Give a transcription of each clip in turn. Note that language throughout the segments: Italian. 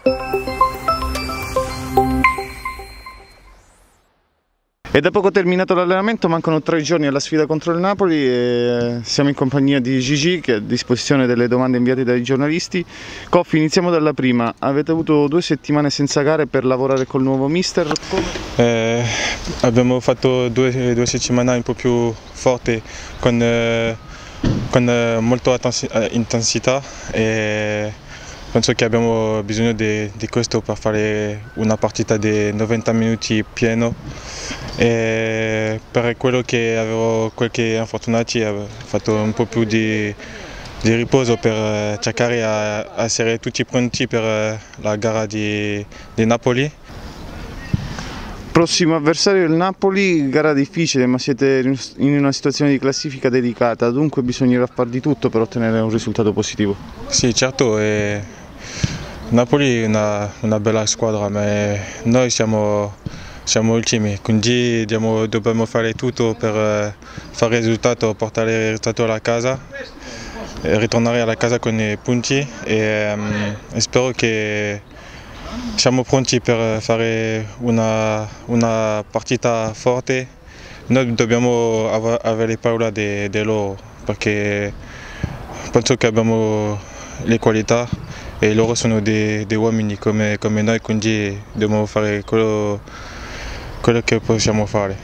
È da poco terminato l'allenamento, mancano 3 giorni alla sfida contro il Napoli e siamo in compagnia di Gigi che è a disposizione delle domande inviate dai giornalisti. Coffi, iniziamo dalla prima. Avete avuto 2 settimane senza gare per lavorare col nuovo mister? Abbiamo fatto due settimane un po' più forti con molta intensità e penso che abbiamo bisogno di questo per fare una partita di 90 minuti pieno. E per quello che avevo qualche infortunati ho fatto un po' più di riposo per cercare a essere tutti pronti per la gara di Napoli. Prossimo avversario il Napoli, gara difficile ma siete in una situazione di classifica delicata, dunque bisognerà far di tutto per ottenere un risultato positivo. Sì, certo, Napoli è una bella squadra, ma noi siamo ultimi, quindi dobbiamo fare tutto per fare il risultato, portare il risultato alla casa, ritornare alla casa con i punti e spero che siamo pronti per fare una partita forte. Noi dobbiamo avere paura di loro perché penso che abbiamo le qualità e loro sono dei uomini come noi, quindi dobbiamo fare quello che possiamo fare.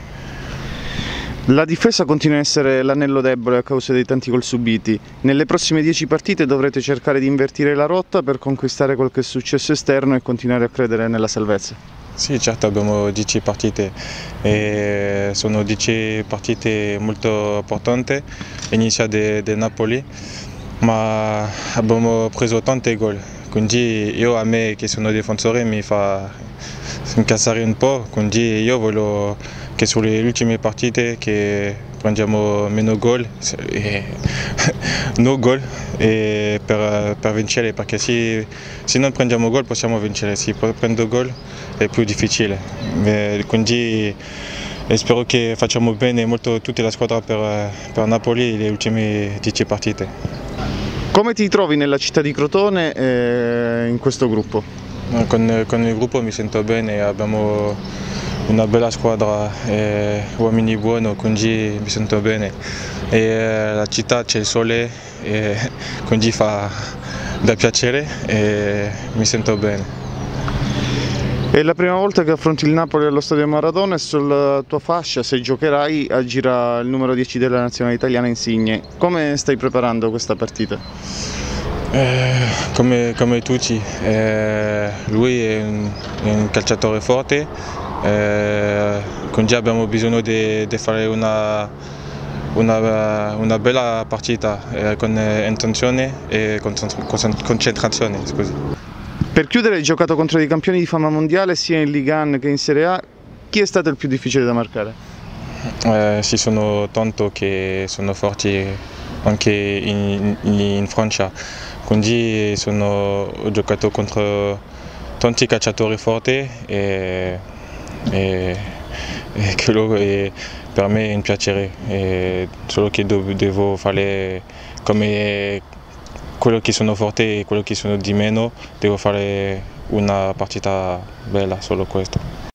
La difesa continua a essere l'anello debole a causa dei tanti gol subiti. Nelle prossime 10 partite dovrete cercare di invertire la rotta per conquistare qualche successo esterno e continuare a credere nella salvezza. Sì, certo, abbiamo 10 partite e sono 10 partite molto importanti, inizia del Napoli, ma abbiamo preso tanti gol, quindi a me che sono difensore mi fa incazzare un po', quindi io voglio che sulle ultime partite che prendiamo meno gol, no gol per vincere, perché se non prendiamo gol possiamo vincere, se prendo gol è più difficile, quindi spero che facciamo bene molto tutta la squadra per Napoli le ultime 10 partite. Come ti trovi nella città di Crotone in questo gruppo? Con il gruppo mi sento bene, abbiamo una bella squadra, uomini buoni, quindi mi sento bene. E la città c'è il sole, quindi fa da piacere e mi sento bene. È la prima volta che affronti il Napoli allo Stadio Maradona e sulla tua fascia, se giocherai, aggira il numero 10 della nazionale italiana Insigne. Come stai preparando questa partita? Come tutti, lui è un calciatore forte, quindi abbiamo bisogno di fare una bella partita con intenzione e concentrazione. Scusi. Per chiudere, hai giocato contro dei campioni di fama mondiale sia in Ligue 1 che in Serie A. Chi è stato il più difficile da marcare? Ci sono tanti che sono forti anche in Francia, quindi ho giocato contro tanti calciatori forti e quello per me è un piacere, solo che devo fare come quello che sono forte e quello che sono di meno, devo fare una partita bella, solo questo.